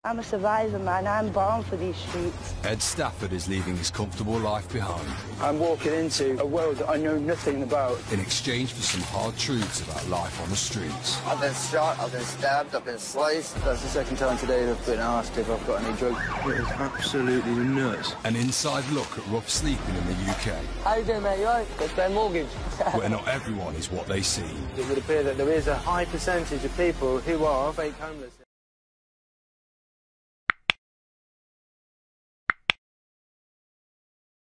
I'm a survivor, man. I'm born for these streets. Ed Stafford is leaving his comfortable life behind. I'm walking into a world that I know nothing about. In exchange for some hard truths about life on the streets. I've been shot, I've been stabbed, I've been sliced. That's the second time today that I've been asked if I've got any drugs. It is absolutely nuts. An inside look at rough sleeping in the UK. How you doing, mate? You alright? Got their mortgage. Where not everyone is what they seem. It would appear that there is a high percentage of people who are fake homeless.